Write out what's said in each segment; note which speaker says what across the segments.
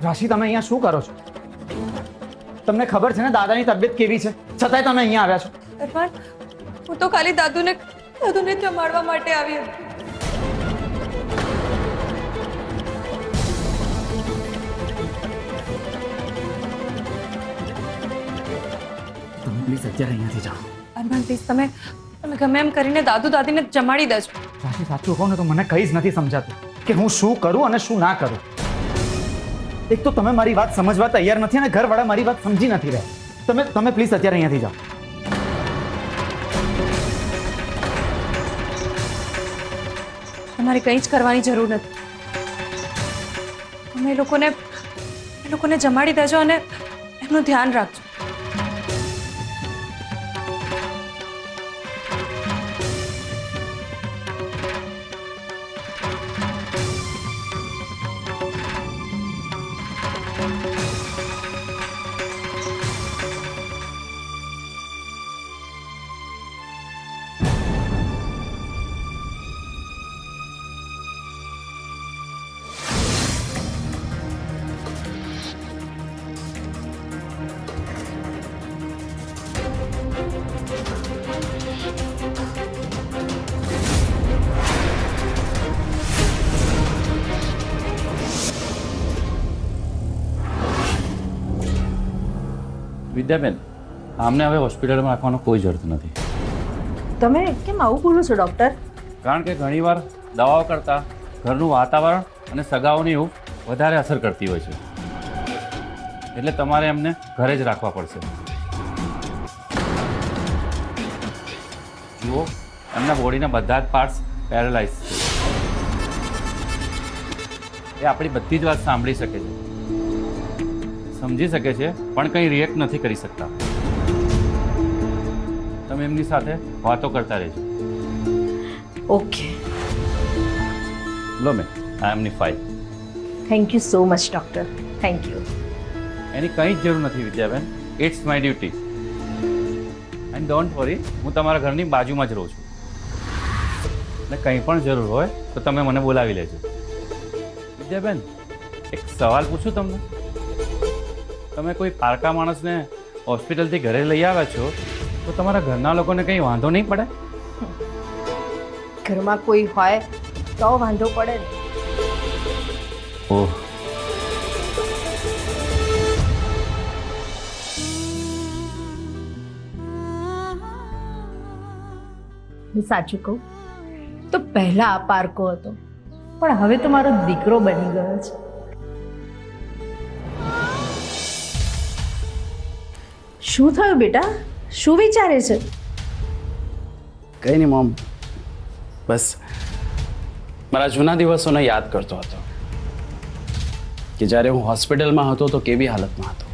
Speaker 1: રાશિ, તમે અહીંયા શું કરો છો? તમને ખબર છે ને દાદાની તબિયત કેવી છે, છતાંય તમે અહીંયા આવ્યા છો?
Speaker 2: અરમાન, હું તો ખાલી દાદુને જમાડવા માટે આવી હતી.
Speaker 1: તમે પ્લીઝ અત્યારે અહીંયાથી જાઓ.
Speaker 2: અરમાન પ્લીઝ, તમે ગમે એમ કરીને દાદુ દાદીને જમાડી દેજો.
Speaker 1: રાશિ, સાચું કહું ને તો મને કંઈ જ નથી સમજાતું કે હું શું કરું અને શું ના કરું. એક તો તમે મારી વાત સમજવા તૈયાર નથી અને ઘરવાળા મારી વાત સમજી નથી રહ્યા. તમે પ્લીઝ અત્યારે અહીંયાથી જાઓ.
Speaker 2: તમારે કંઈ જ કરવાની જરૂર નથી. તમે એ લોકોને જમાડી દેજો અને એમનું ધ્યાન રાખજો.
Speaker 3: વિદ્યાબેન, આમને હવે હોસ્પિટલમાં રાખવાનો કોઈ જરૂર નથી.
Speaker 4: તમે કેમ આવું બોલો છો ડૉક્ટર?
Speaker 3: કારણ કે ઘણીવાર દવાઓ કરતાં ઘરનું વાતાવરણ અને સગાઓની ઊંઘ વધારે અસર કરતી હોય છે. એટલે તમારે એમને ઘરે જ રાખવા પડશે. જુઓ, એમના બોડીના બધા જ પાર્ટ્સ પેરેલાઇઝ છે. એ આપણી બધી જ વાત સાંભળી શકે છે, સમજી શકે છે, પણ કંઈ રિએક્ટ નથી કરી શકતા. તમે એમની સાથે વાતો કરતા રહેજો.
Speaker 4: ઓકે.
Speaker 3: લો મેં આ એમની file.
Speaker 4: Thank you so much doctor. Thank you.
Speaker 3: એની કંઈ જ જરૂર નથી Vidyaben. It's my duty. And don't worry, હું તમારા ઘરની બાજુમાં જ રહું છું. અને કંઈ પણ જરૂર હોય તો તમે મને બોલાવી લેજો. વિદ્યાબેન, એક સવાલ પૂછું તમને? તમે કોઈ પારકા માણસને હોસ્પિટલથી ઘરે લઈ આવ્યા છો તો તમારા ઘરના લોકોને કંઈ વાંધો નહીં પડે?
Speaker 4: ઘરમાં કોઈ હોય તો વાંધો પડે ને.
Speaker 3: ઓહ,
Speaker 4: હું સાચું કહું તો પહેલા આ પારકો હતો, પણ હવે તો મારો દીકરો બની ગયો છે. શું થયું બેટા? શું વિચારે છે?
Speaker 5: કંઈ નહીં મોમ, બસ મારા જૂના દિવસોને યાદ કરતો હતો કે જ્યારે હું હોસ્પિટલમાં હતો તો કેવી હાલતમાં હતો,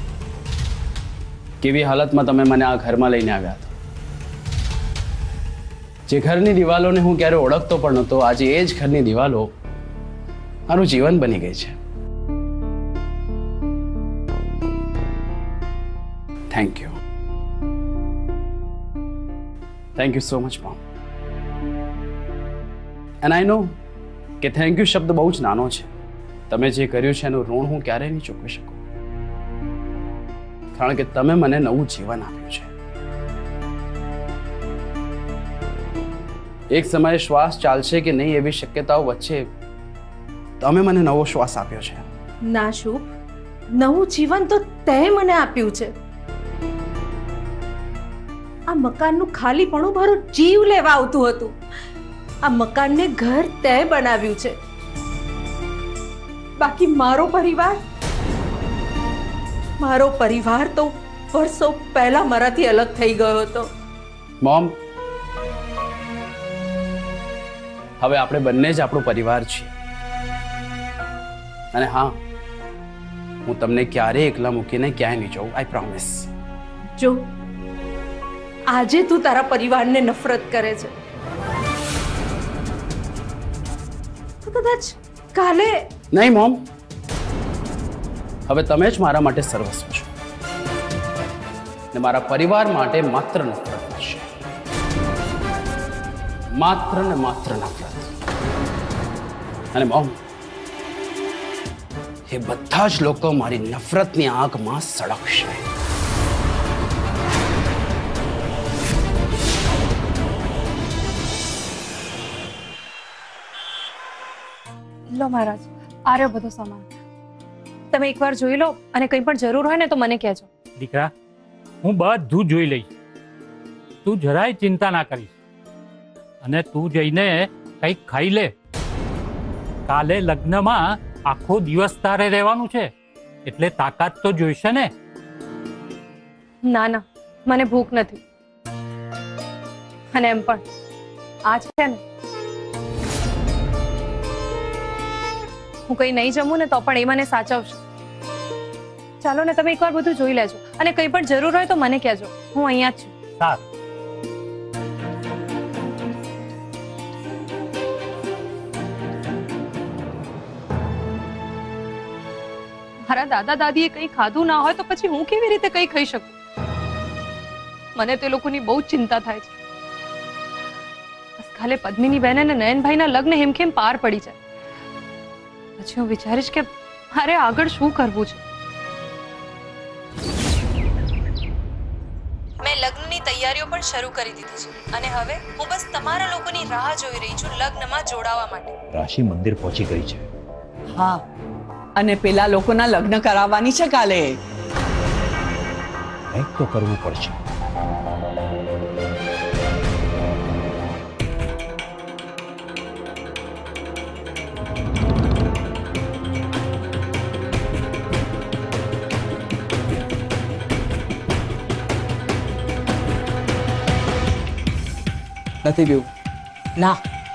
Speaker 5: કેવી હાલતમાં તમે મને આ ઘરમાં લઈને આવ્યા હતા. જે ઘરની દિવાલોને હું ક્યારે ઓળખતો પણ નહોતો, આજે એ જ ઘરની દિવાલો મારું જીવન બની ગઈ છે. Thank you. Thank you so much mom. And I know કે થેન્ક યુ શબ્દ બહુ જ નાનો છે. તમે જે કર્યું છે એનું ઋણ હું ક્યારેય નહીં ચૂકવી શકું, કારણ કે તમે મને નવું જીવન આપ્યું છે. એક સમયે શ્વાસ ચાલશે કે નહીં એવી શક્યતાઓ વચ્ચે તમે મને નવો શ્વાસ આપ્યો છે.
Speaker 4: ના શુભ, નવું જીવન તો તે મને આપ્યું છે. આ મકાનનું ખાલીપણું મારો જીવ લેવા આવતું હતું. આ મકાનને ઘર તે બનાવ્યું છે. બાકી મારો પરિવાર તો વર્ષો પહેલા મારાથી અલગ થઈ ગયો હતો.
Speaker 5: મોમ, હવે આપણે બંને જ આપણો પરિવાર છીએ. અને હા, હું તમને ક્યારેય એકલા મૂકીને ક્યાંય નહીં જાઉં. I promise.
Speaker 4: જો આજે તું તારા પરિવારને નફરત કરે છે તો કદાચ કાલે.
Speaker 5: નહીં મોમ, હવે તમે જ મારા માટે સર્વસ્વ છો ને મારા પરિવાર માટે માત્ર નફરત છે. માત્ર ને માત્ર નફરત. અને મોમ, એ બધા જ લોકો મારી નફરતની આગમાં સળગશે.
Speaker 2: લો મહારાજ, આ રહ્યો બધો સામાન. તમે એકવાર જોઈ લો અને કંઈ પણ જરૂર હોય ને તો મને કહેજો.
Speaker 6: દીકરા, હું બધું જોઈ લઈશ. તું જરાય ચિંતા ના કરીશ. અને તું જઈને કંઈક ખાઈ લે. કાલે લગ્નમાં આખો દિવસ તારે રહેવાનું છે, એટલે તાકાત તો જોઈશે ને.
Speaker 2: ના ના, મને ભૂખ નથી. અને એમ પણ આ છે ને, હું કંઈ નહીં જમું ને તો પણ એ મને સાચવશે. ચાલો ને, તમે એકવાર બધું જોઈ લેજો અને કંઈ પણ જરૂર હોય તો મને કહેજો. હું અહીંયા જ છું.
Speaker 6: સારું.
Speaker 2: મારા દાદા દાદીએ કંઈ ખાધું ના હોય તો પછી હું કેવી રીતે કંઈ ખાઈ શકું? મને તે લોકોની બહુ ચિંતા થાય છે. બસ કાલે પદ્મિની બહેન અને નયનભાઈના લગ્ન હેમખેમ પાર પડી જાય પછી હું વિચારીશ કે મારે આગળ શું કરવું છે. મેં લગ્નની તૈયારીઓ પણ શરૂ કરી દીધી છે અને હવે હું બસ તમારા લોકોની રાહ જોઈ રહી છું લગ્નમાં જોડાવા માટે.
Speaker 7: રાશિ મંદિર પહોંચી ગઈ છે.
Speaker 8: હા, અને પેલા લોકોના લગ્ન કરાવવાની છે કાલે.
Speaker 7: કંઈક તો કરવું પડશે.
Speaker 8: નથી પીવું. ના,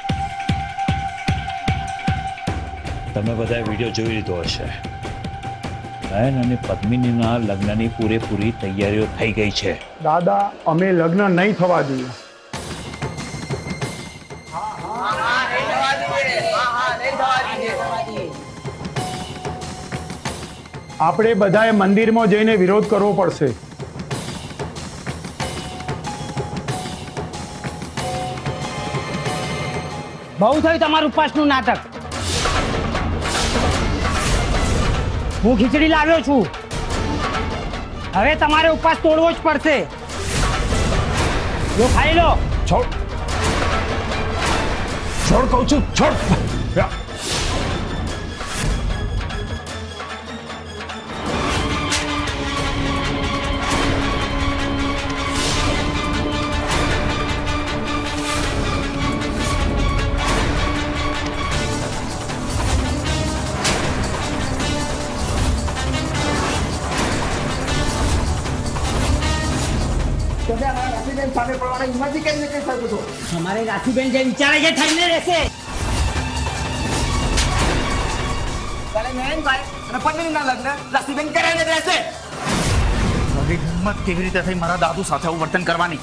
Speaker 7: તમે બધા વિડીયો જોઈ લીધો હશે. નયન અને પદ્મિનીના લગ્નની પૂરેપૂરી તૈયારીઓ થઈ ગઈ છે.
Speaker 9: દાદા, અમે લગ્ન નહીં થવા દઈએ. આપણે બધાએ મંદિરમાં જઈને વિરોધ કરવો પડશે.
Speaker 10: બહુ થયું તમારું ઉપવાસનું નાટક. હું ખીચડી લાવ્યો છું. હવે તમારે ઉપવાસ તોડવો જ પડશે. જો ખાઈ લો.
Speaker 7: છોડ છોડ કહું છું, છોડ.
Speaker 10: અમારે રાશિબેન જે વિચારે છે થઈને રહેશે.
Speaker 1: મારી હિંમત કેવી રીતે થઈ મારા દાદુ સાથે આવું વર્તન કરવાની?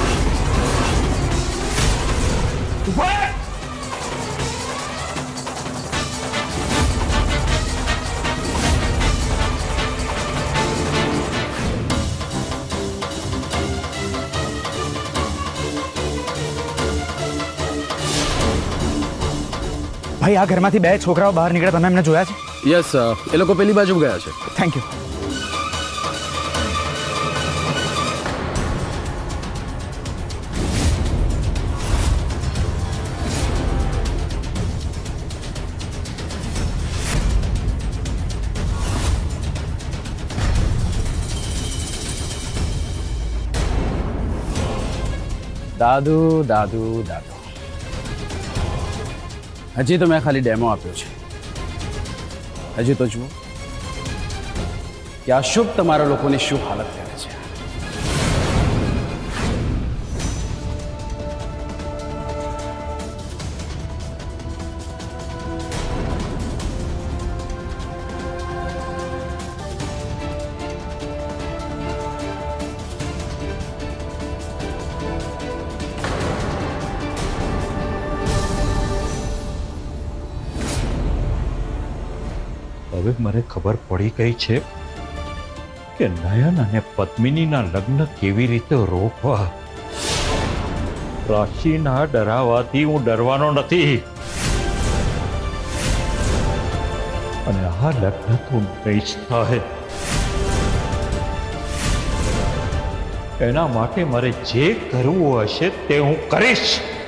Speaker 1: ભાઈ, આ ઘરમાંથી બે છોકરાઓ બહાર નીકળ્યા, તમે એમને જોયા છે?
Speaker 5: યસ, એ લોકો પેલી બાજુ ગયા છે.
Speaker 1: Thank you.
Speaker 5: દાદુ દાદુ દાદુ, હજી તો મેં ખાલી ડેમો આપ્યો છે. હજી તો જુઓ કે આ શુભ તમારા લોકોની શું હાલત કરે છે.
Speaker 7: હવે મને ખબર પડી ગઈ છે કે નયન અને પદ્મિનીના લગ્ન કેવી રીતે રોકવા. રાશિના ડરાવાથી હું ડરવાનો નથી. અને આ લગ્ન તો નહીં જ થાય. એના માટે મારે જે કરવું હશે તે હું કરીશ.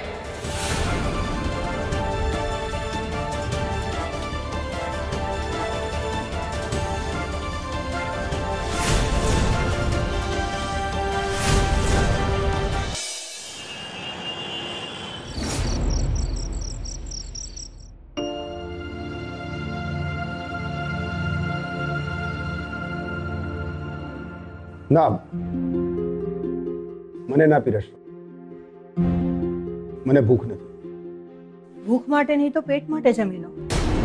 Speaker 9: ના, મને ના પીરસ. મને ભૂખ નથી.
Speaker 11: ભૂખ માટે નહીં તો પેટ માટે જમી લો.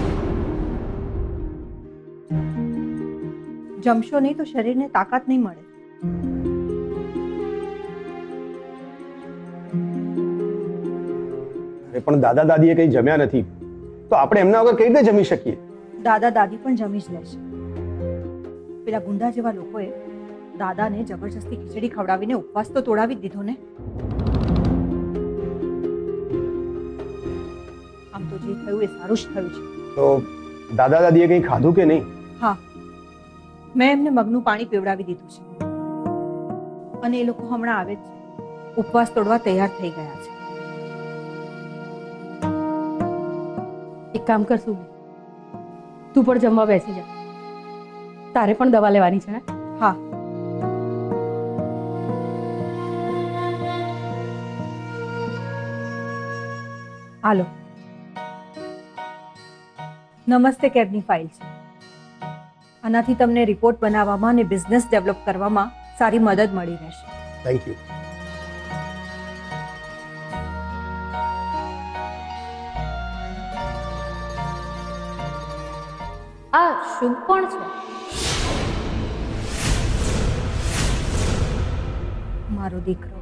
Speaker 11: જમશો નહીં તો શરીરને તાકાત નહીં મળે.
Speaker 9: અરે પણ દાદા દાદીએ કંઈ જમ્યા નથી તો આપણે એમના વગર કઈ રીતે જમી શકીએ?
Speaker 11: દાદા દાદી પણ જમી જ લેશે. પેલા ગુંડા જેવા લોકોએ દાદાને જબરજસ્તી ખીચડી ખવડાવીને ઉપવાસ તો તોડાવી જ દીધો ને. આમ તો જે થયું એ સારું જ થયું છે.
Speaker 9: તો દાદા દાદીએ કંઈ ખાધું કે નહીં?
Speaker 11: હા, મેં એમને મગનું પાણી પીવડાવી દીધું છે અને એ લોકો હમણાં આવે જ છે. ઉપવાસ તોડવા તૈયાર થઈ ગયા છે.
Speaker 4: એક કામ કરશું, તું પણ જમવા બેસી જા. તારે પણ દવા લેવાની છે ને?
Speaker 11: હા. હાલો, નમસ્તે કેબની ફાઇલ છે. આનાથી તમને રિપોર્ટ બનાવવામાં અને બિઝનેસ ડેવલપ કરવામાં સારી મદદ મળી રહેશે.
Speaker 9: Thank you.
Speaker 4: આ શુભ કોણ છે?
Speaker 11: મારો દીકરો.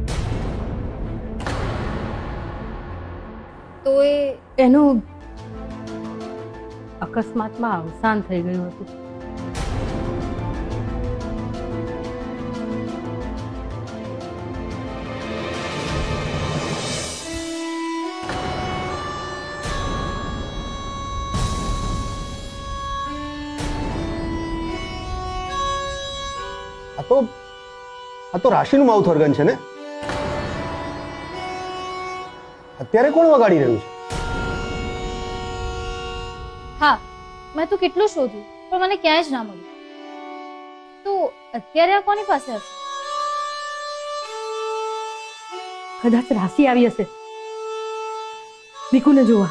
Speaker 4: તો એનું અકસ્માતમાં અવસાન થઈ ગયું હતું.
Speaker 9: આ તો રાશિનું માઉથ ઓર્ગન છે ને? અત્યારે કોણ વગાડી રહ્યું છે?
Speaker 12: હા, મેં તો કેટલું શોધ્યું પણ મને ક્યાંય જ ના મળ્યું. તો અત્યારે આ કોની પાસે હશે?
Speaker 4: કદાચ રાશિ આવી હશે નિકુને જોવા.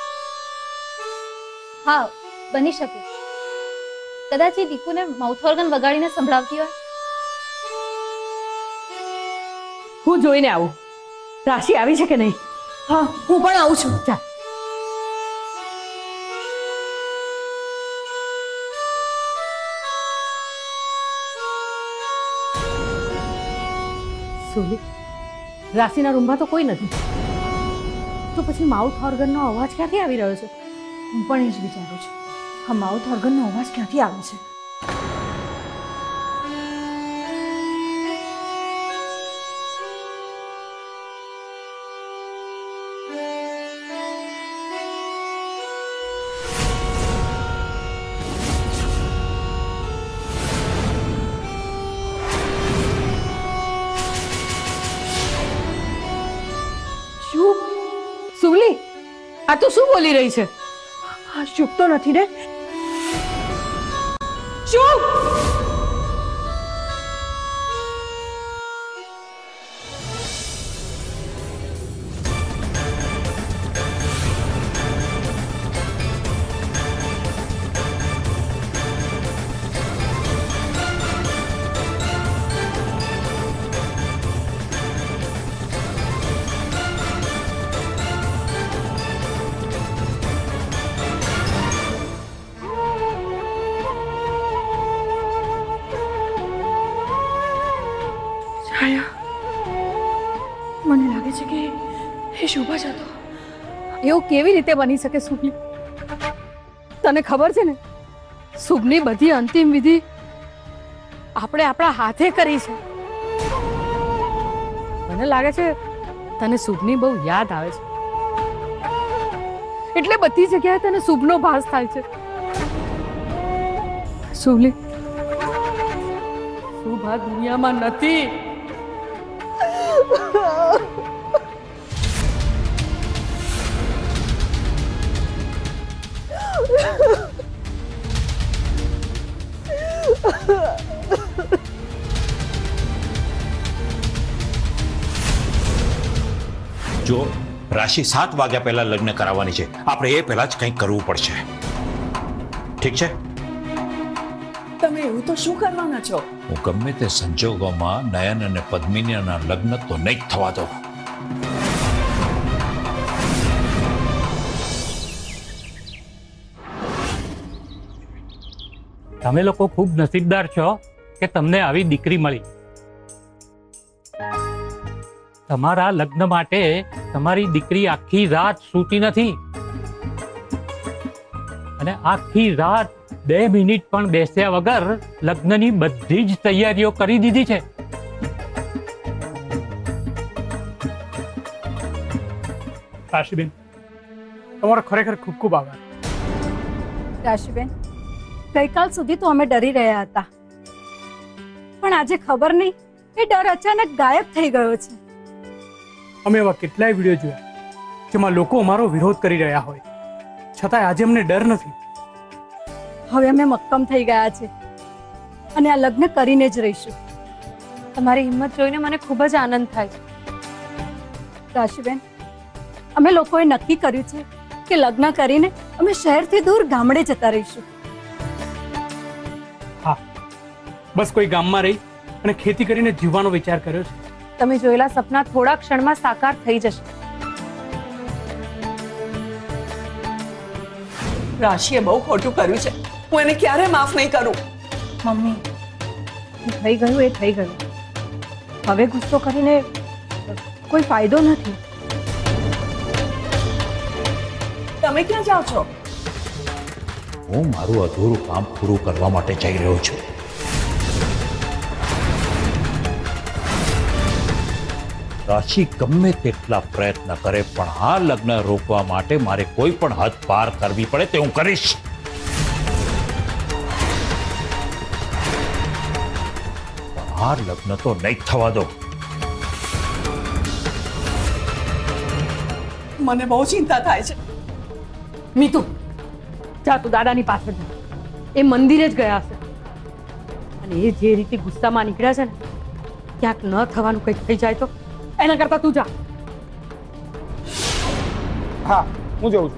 Speaker 12: હા, બની શકે. કદાચ એ દીકુને માઉથ ઓર્ગન વગાડીને સંભળાવતી હોય.
Speaker 4: હું જોઈને આવું રાશિ આવી છે કે નહીં.
Speaker 11: હા, હું પણ આવું છું.
Speaker 4: ચાલ. સોલી, રાશિના રૂમમાં તો કોઈ નથી. તો પછી માઉથ ઓર્ગનનો અવાજ ક્યાંથી આવી રહ્યો છે?
Speaker 11: હું પણ એ જ વિચારું છું. આ માઉથ ઓર્ગનનો અવાજ ક્યાંથી આવે છે?
Speaker 4: સુવલી, આ તો શું બોલી રહી છે?
Speaker 11: આ શુભ તો નથી ને?
Speaker 4: શુભ!
Speaker 11: મને લાગે છે કે એ શુભ જ હતો.
Speaker 4: એવું કેવી રીતે બની શકે શુભલી? તને ખબર છે ને, શુભની બધી અંતિમ વિધિ આપણે આપણા હાથે કરી છે. મને લાગે છે તને શુભની બહુ યાદ આવે છે એટલે બધી જગ્યાએ તને શુભનો ભાસ થાય છે. સુલી, શુભ આ દુનિયામાં નથી.
Speaker 7: જો રાશિ 7 વાગ્યા પહેલા લગ્ન કરાવવાની છે, આપણે એ પહેલા જ કંઈક કરવું પડશે. ઠીક છે?
Speaker 8: તમે એવું તો શું કરવાના છો?
Speaker 7: હું ગમે તે સંજોગોમાં નયન અને પદ્મિનીના લગ્ન તો નહીં જ થવા દો.
Speaker 6: તમે લોકો ખૂબ નસીબદાર છો કે તમને આવી દીકરી મળી. તમારા લગ્ન માટે તમારી દીકરી આખી રાત સૂતી નથી અને આખી રાત 2 મિનિટ પણ બેસ્યા વગર લગ્નની બધી જ તૈયારીઓ કરી દીધી છે.
Speaker 9: રાશિબેન, તમારો ખરેખર ખૂબ ખૂબ આભાર.
Speaker 4: રાશિબેન, ગઈકાલ સુધી તો અમે ડરી રહ્યા હતા, પણ આજે ખબર નહીં એ ડર અચાનક ગાયબ થઈ ગયો છે.
Speaker 9: અમે એવા કેટલાય વિડીયો જોયા જેમાં લોકો અમારો વિરોધ કરી રહ્યા હોય, છતાંય આજે અમને ડર નથી.
Speaker 4: હવે અમે મક્કમ થઈ ગયા છે અને આ લગ્ન કરીને જ રહીશું.
Speaker 2: તમારી હિંમત જોઈને મને ખૂબ જ આનંદ થાય છે.
Speaker 4: રાશિબેન, અમે લોકોએ નક્કી કર્યું છે કે લગ્ન કરીને અમે શહેરથી દૂર ગામડે જતા રહીશું.
Speaker 9: હા, બસ કોઈ ગામમાં રહી અને ખેતી કરીને જીવવાનો વિચાર કર્યો છે.
Speaker 2: તમે જોયેલા સપના થોડા ક્ષણમાં સાકાર થઈ જશે.
Speaker 8: રાશિએ બહુ ખોટું કર્યું છે. હું એને ક્યારે માફ નહીં કરું.
Speaker 11: મમ્મી, જે થઈ ગયું એ થઈ ગયું. હવે ગુસ્સો કરીને કોઈ ફાયદો નથી.
Speaker 8: તમે ક્યાં જાઓ છો?
Speaker 7: હું મારું અધૂરું કામ પૂરું કરવા માટે જઈ રહ્યો છું. રાશિ ગમે તેટલા પ્રયત્ન કરે પણ આ લગ્ન રોકવા માટે મારે કોઈ પણ હદ પાર કરવી પડે તે હું કરીશ. પણ આ લગ્ન તો નહીં થવા દો.
Speaker 8: મને બહુ ચિંતા થાય છે.
Speaker 4: મીતુ, જા તું દાદાની પાછળ જા. એ મંદિરે જ ગયા હશે અને એ જે રીતે ગુસ્સામાં નીકળ્યા છે ને, ક્યાંક ન થવાનું કંઈક થઈ જાય તો એના કરતા તું જા.
Speaker 9: હા, હું જઉં છું.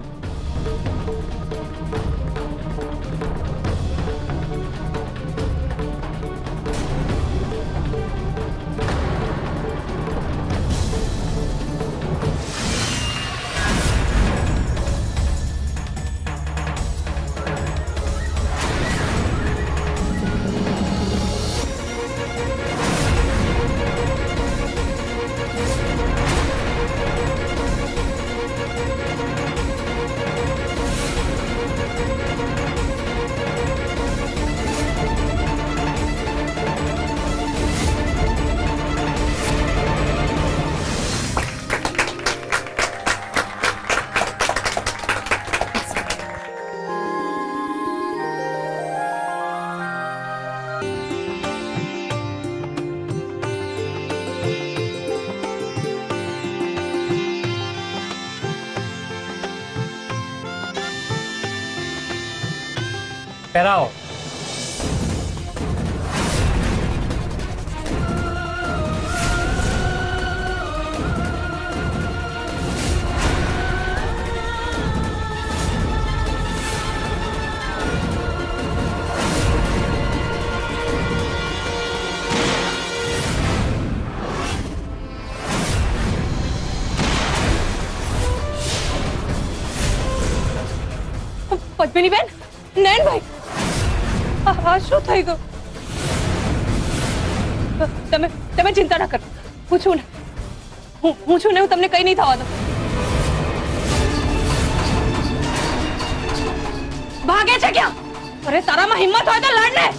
Speaker 6: પહેરાવો.
Speaker 2: પદ્મિની બેન, નયનભાઈ, આ શું થઈ ગયું? તમે ચિંતા ના કરો. હું છું ને, હું છું ને, હું તમને કઈ નહીં થવા દઉં. ભાગે છે ક્યાં? અરે તારામાં હિંમત હોય તો લડ ને.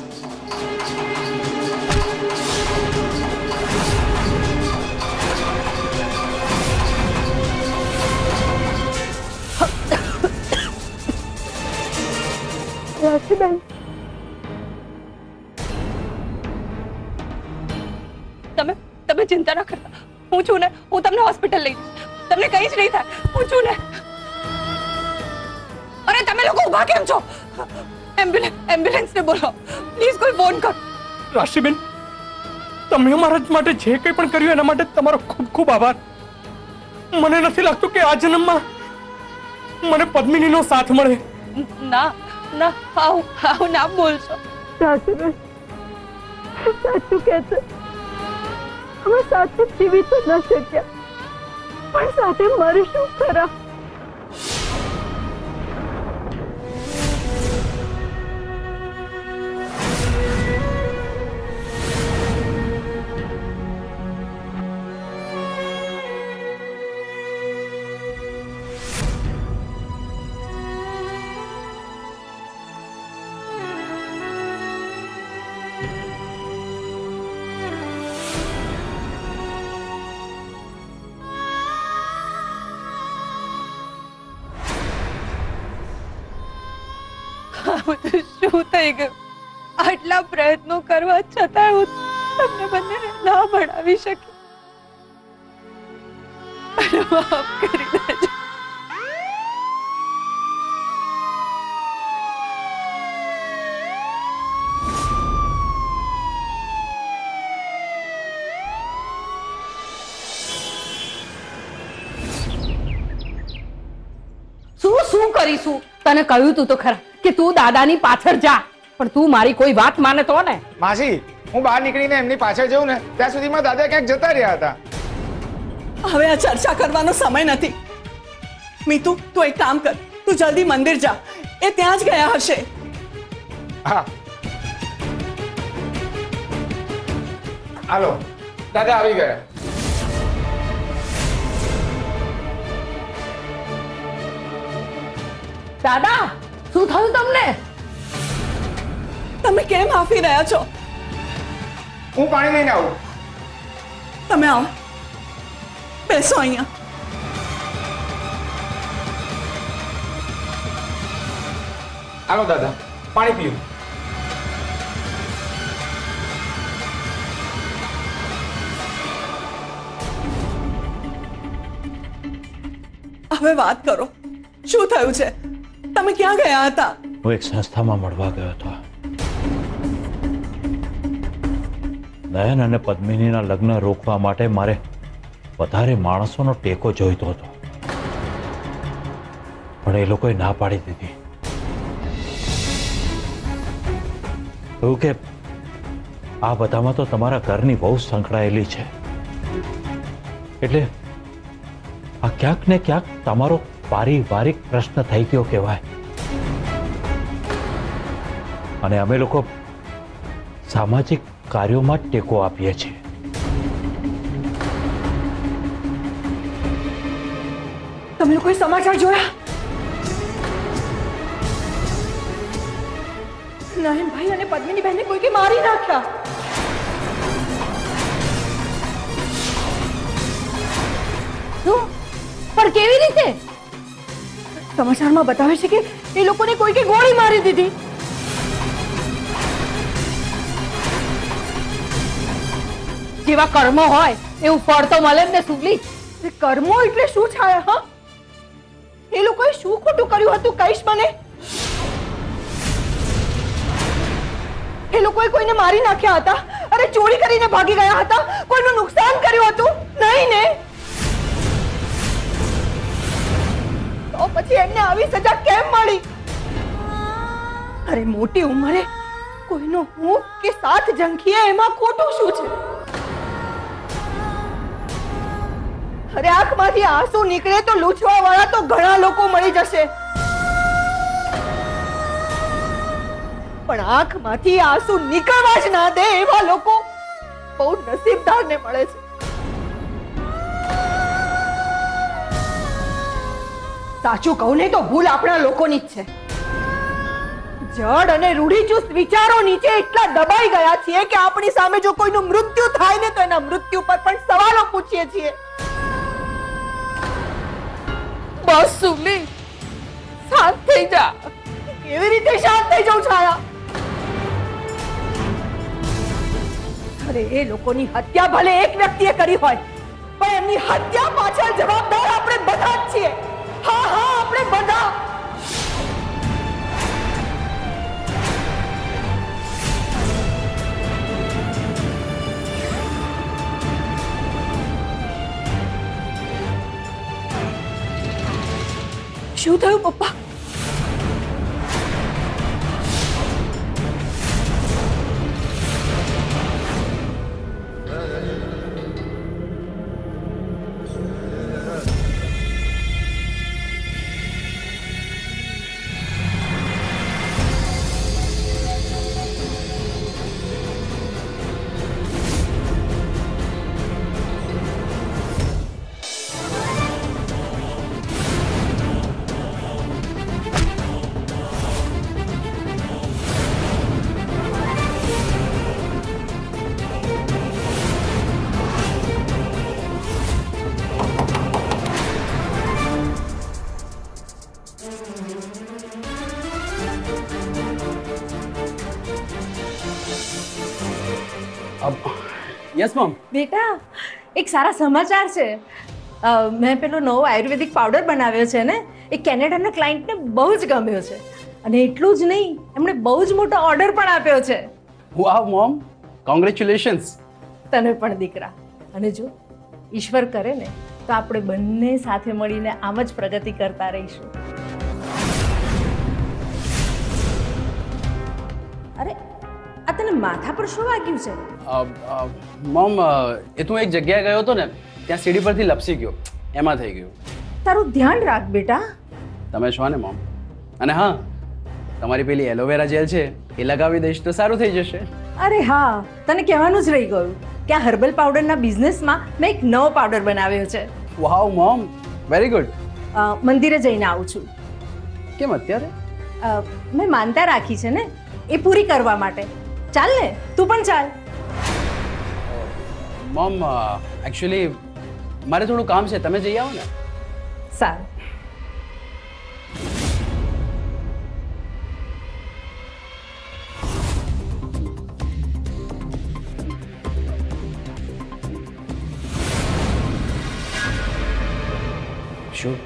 Speaker 4: રાશિબેન,
Speaker 2: તમે તમે ચિંતા ના કરતા, હું છું ને, હું તમને હોસ્પિટલ લઈ જઈશ. તમને કંઈ જ નહીં થાય, હું છું ને. અરે તમે લોકો ઊભા કેમ છો? એમ્બ્યુલન્સને બોલો પ્લીઝ, કોઈ ફોન કરો.
Speaker 9: રાશિબેન, તમે અમારા માટે જે કંઈ પણ કર્યું એના માટે તમારો ખૂબ ખૂબ આભાર. મને નથી લાગતું કે આ જન્મમાં મને પદ્મિનીનો સાથ મળે.
Speaker 2: ના ના, આવું ના બોલશો.
Speaker 4: રાશિબેન સાચું કહે છે, અમે સાથે જીવી તો ન શક્યા, પણ સાથે મરીશું ખરા.
Speaker 2: શું થઈ ગયું? આટલા પ્રયત્નો કરવા છતાં હું તમને બંનેને ના ભણાવી શકી. માફ કરી દેજો.
Speaker 4: શું કરીશું? તને કહ્યું તું તો ખરા કે તું દાદાની પાછળ જા, પણ તું મારી કોઈ વાત માને તો ને.
Speaker 13: માસી, હું બહાર નીકળીને એમની પાછળ જઉં ને ત્યાં સુધીમાં દાદા ક્યાંક જતા રહ્યા હતા.
Speaker 8: હવે આ ચર્ચા કરવાનો સમય નથી. મીતુ, તું એક કામ કર, તું જલ્દી મંદિર જા, એ ત્યાં જ ગયા હશે.
Speaker 13: હા, હાલો, દાદા આવી ગયા.
Speaker 4: દાદા, શું થયું તમને?
Speaker 8: તમે કેમ હાંફી રહ્યા છો?
Speaker 13: હું પાણી લઈને આવું.
Speaker 8: તમે આવો, બેસો અહીંયા.
Speaker 13: હાલો દાદા, પાણી પીવું.
Speaker 8: હવે વાત કરો, શું થયું છે? તમે ક્યાં ગયા હતા?
Speaker 7: હું એક સંસ્થામાં મળવા ગયો હતો. નયન અને પદ્મિનીના લગ્ન રોકવા માટે મારે વધારે માણસોનો ટેકો જોઈતો હતો, પણ એ લોકોએ ના પાડી દીધી. કહ્યું કે આ બધામાં તો તમારા ઘરની બહુ સંકળાયેલી છે, એટલે આ ક્યાંક ને ક્યાંક તમારો પારિવારિક પ્રશ્ન થઈ ગયો કહેવાય. અને અમે લોકો સામાજિક કાર્યોમાં જ ટેકો આપીએ છીએ.
Speaker 11: તમે લોકોએ સમાચાર જોયા? નયનભાઈ અને પદ્મિની બહેનને કોઈકે મારી નાખ્યા.
Speaker 4: શું? પણ કેવી રીતે?
Speaker 11: સમાચારમાં બતાવે છે કે એ લોકોને કોઈકે ગોળી મારી દીધી.
Speaker 4: જેવા કર્મો હોય એવું ફળ તો મળે જ ને સુગલી.
Speaker 11: કર્મો એટલે શું છાયા? હા, એ લોકોએ શું ખોટું કર્યું હતું કહીશ મને? એ લોકોએ કોઈને મારી નાખ્યા હતા? અરે ચોરી કરીને ભાગી ગયા હતા? કોઈનું નુકસાન કર્યું હતું? નહીં ને? તો પછી એમને આવી સજા કેમ મળી? અરે મોટી ઉંમરે કોઈનો હું કે સાથ ઝંખીએ એમાં ખોટું શું છે? અરે આંખમાંથી આંસુ નીકળે તો લૂછવા વાળા તો ઘણા લોકો મળી જશે, પણ આંખમાંથી આંસુ નીકળવા જ ના દે એવા લોકો બહુ નસીબદારને મળે છે. સાચું કહું ને તો ભૂલ આપણા લોકોની જ છે. જડ અને રૂઢિચુસ્ત વિચારો નીચે એટલા દબાઈ ગયા છીએ કે આપણી સામે જો કોઈનું મૃત્યુ થાય ને તો એના મૃત્યુ પર પણ સવાલો પૂછીએ છીએ.
Speaker 2: બસ સુગલી, શાંત થઈ જા.
Speaker 11: કેવી રીતે શાંત થઈ જાઉં છાયા? અરે એ લોકોની હત્યા ભલે એક વ્યક્તિએ કરી હોય, પણ એમની હત્યા પાછળ જવાબદાર આપણે બધા જ છીએ. હા હા, આપણે બધા. શું થયું પપ્પા?
Speaker 5: યસ મમ.
Speaker 11: બેટા, એક સારા સમાચાર છે. મેં પેલો નવો આયુર્વેદિક પાવડર બનાવ્યો છે ને, એ કેનેડાના ક્લાયન્ટને બહુ જ ગમ્યો છે. અને એટલું જ નહીં, એમણે બહુ જ મોટો ઓર્ડર પણ આપ્યો છે.
Speaker 5: Wow mom, congratulations.
Speaker 11: તને પણ દીકરા. અને જો ઈશ્વર કરે ને તો આપણે બંને સાથે મળીને આમ જ પ્રગતિ કરતા રહીશું. અરે, આ તને માથા પર શું વાગ્યું છે?
Speaker 5: મોમ, એ તું એક જગ્યાએ ગયો હતો ને, ત્યાં સીડી પરથી લપસી ગયો, એમાં થઈ ગયું.
Speaker 11: તારું ધ્યાન રાખ બેટા.
Speaker 5: તમે છો ને મોમ. અને હા, તમારી પેલી એલોવેરા જેલ છે એ લગાવી દઈશ તો સારું થઈ જશે.
Speaker 11: અરે હા, તને કહેવાનું જ રહી ગયું કે આ હર્બલ પાવડરના બિઝનેસમાં મેં એક નવો પાવડર બનાવ્યો છે.
Speaker 5: Wow mom, very good.
Speaker 11: મંદિરે જઈને આવું છું.
Speaker 5: કેમ અત્યારે?
Speaker 11: મેં માનતા રાખી છે ને, એ પૂરી કરવા માટે. ચાલ ને, તું પણ ચાલ.
Speaker 5: મોમ, એકચ્યુઅલી મારે થોડું કામ છે, તમે જઈ આવો ને.
Speaker 11: સારું.
Speaker 5: શું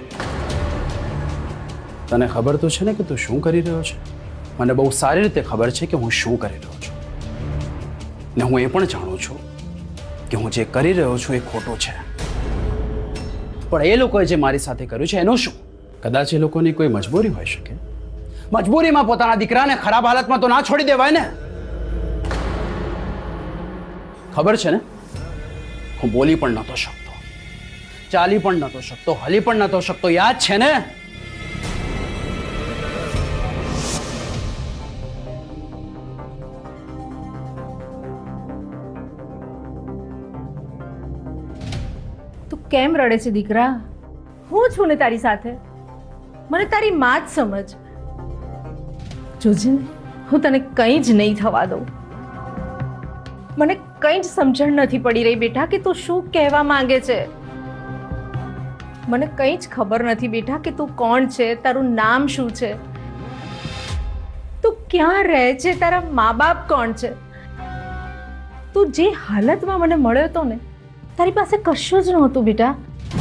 Speaker 5: તને ખબર તો છે ને કે તું શું કરી રહ્યો છે? મને બહુ સારી રીતે ખબર છે કે હું શું કરી રહ્યો છું, ને હું એ પણ જાણું છું કે હું જે કરી રહ્યો છું એ ખોટું છે. પણ એ લોકોએ જે મારી સાથે કર્યું છે એનું શું? કદાચ એ લોકોની કોઈ મજબૂરી હોઈ શકે. મજબૂરીમાં પોતાના દીકરાને ખરાબ હાલતમાં તો ના છોડી દેવાય ને. ખબર છે ને, હું બોલી પણ નહોતો શકતો, ચાલી પણ નહોતો શકતો, હલી પણ નહોતો શકતો. યાદ છે ને?
Speaker 11: તું કેમ રડે છે દીકરા? હું છું ને તારી સાથે. મને તારી માં જ સમજ. જોજે ને, હું તને કંઈ જ નહીં થવા દઉં. મને કંઈ જ સમજણ નથી પડી રહી બેટા કે તું શું કહેવા માંગે છે. મને કંઈ જ ખબર નથી બેટા કે તું કોણ છે, તારું નામ શું છે, તું ક્યાં રહે છે, તારા મા બાપ કોણ છે. તું જે હાલતમાં મને મળ્યો હતો ને, તારી પાસે કશું જ નહોતું બેટા.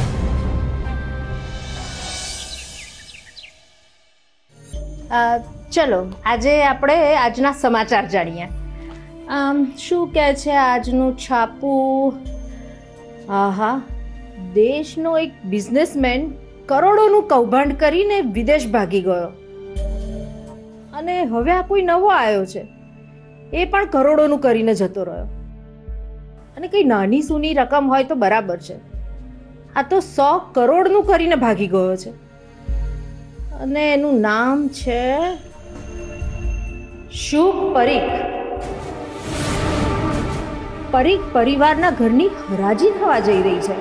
Speaker 11: ચલો આજે આપણે આજના સમાચાર જાણીએ. શું કહે છે આજનું છાપું? આહા, દેશનો એક બિઝનેસમેન કરોડોનું કૌભાંડ કરીને વિદેશ ભાગી ગયો, અને હવે આ કોઈ નવો આવ્યો છે, એ પણ કરોડોનું કરીને જતો રહ્યો. અને કઈ નાની સૂની રકમ હોય તો બરાબર છે, આ તો 100 કરોડનું કરીને ભાગી ગયો છે. અને એનું નામ છે શુભ પરીખ. પરીખ પરિવારના ઘરની હરાજી થવા જઈ રહી છે.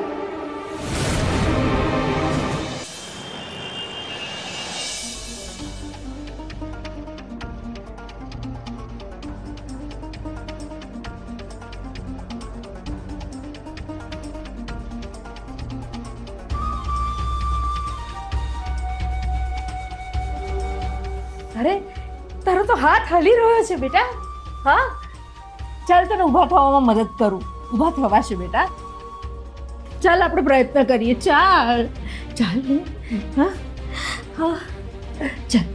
Speaker 11: અરે, તારો તો હાથ હલી રહ્યો છે બેટા. હા, ચાલ તને ઊભા થવામાં મદદ કરું. ઊભા થવાશે બેટા. ચાલ આપણે પ્રયત્ન કરીએ. ચાલ ચાલ ને. હા હા ચાલ.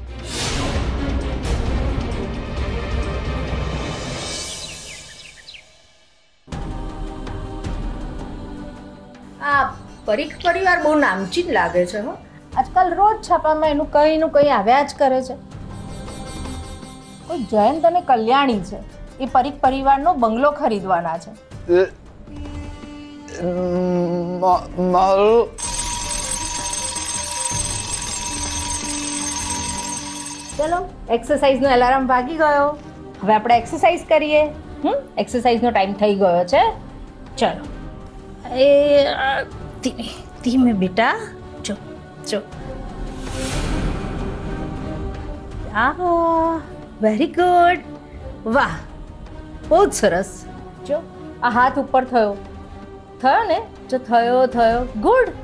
Speaker 11: આ પરીખ પરિવાર બહુ નામચીન લાગે છે. હો, આજકાલ રોજ છાપામાં એનું કંઈ આવ્યા જ કરે છે. કોઈ જયંત અને કલ્યાણી છે, એ પરીખ પરિવારનો બંગલો ખરીદવાના છે.
Speaker 13: મારું
Speaker 11: ચલો, એક્સરસાઇઝનો એલાર્મ વાગી ગયો. હવે આપણે એક્સરસાઇઝ કરીએ. એક્સરસાઇઝનો ટાઈમ થઈ ગયો છે. ચલો. એ ધીમે ધીમે બેટા. જો જો. Very good. વાહ, બહુ જ સરસ. જો આ હાથ ઉપર થયો ને? જો થયો ગુડ.